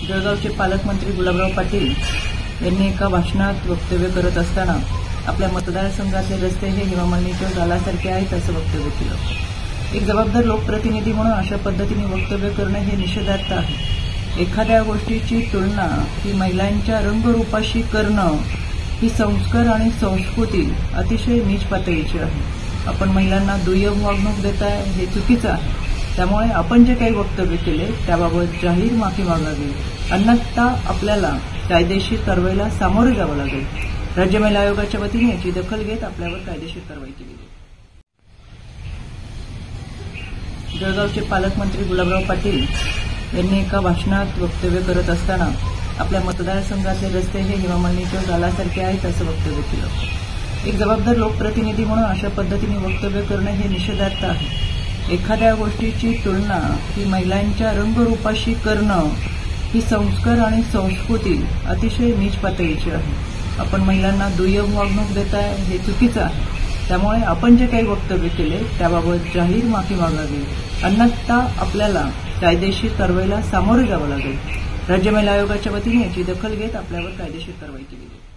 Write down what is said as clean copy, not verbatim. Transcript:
जळगावचे पालकमंत्री गुलाबराव पाटील यांनी एका भाषणात वक्तव्य करत असताना आपल्या मतदारसंघातले रस्ते हे हिमामळणीच्या जालासारखे आहेत असं वक्तव्य केलं। एक जबाबदार लोकप्रतिनिधी म्हणून अशा पद्धतीने वक्तव्य करणं हे निषेधार्ह आहे। एखाद्या गोष्टीची तुलना ही महिलांच्या रंगरूपाशी करणं ही संस्कार आणि संस्कृती अतिशय नीच पातळीची आहे। आपण महिलांना दुय्यम वागणूक देताय हे चुकीचं आहे। त्यामुळे आपण जे काही वक्तव्य केले त्याबाबत जाहीर माफी मागावी, अन्यथा आपल्याला कायदेशीर कारवाईला सामोरे जावं लागेल। राज्य महिला आयोगाच्या वतीने याची दखल घेत आपल्यावर कायदेशीर कारवाई केली जाईल। जळगावचे पालकमंत्री गुलाबराव पाटील यांनी एका भाषणात वक्तव्य करत असताना आपल्या मतदारसंघातले रस्ते हे हिमामळणीच्या जालासारखे आहेत असं वक्तव्य केलं। एक जबाबदार लोकप्रतिनिधी म्हणून अशा पद्धतीने वक्तव्य करणं हे निषेधार्ह आहे। एखाद्या गोष्टीची तुलना ही महिलांच्या रंगरूपाशी करणं ही संस्कार आणि संस्कृती अतिशय नीच पातळीची आहे। आपण महिलांना दुय्यम वागणूक देताय हे चुकीचं आहे। त्यामुळे आपण जे काही वक्तव्य केले त्याबाबत जाहीर माफी मागावी, अन्यथा आपल्याला कायदेशीर कारवाईला सामोरे जावं लागेल। राज्य महिला आयोगाच्या वतीने याची दखल घेत आपल्यावर कायदेशीर कारवाई केली जाईल।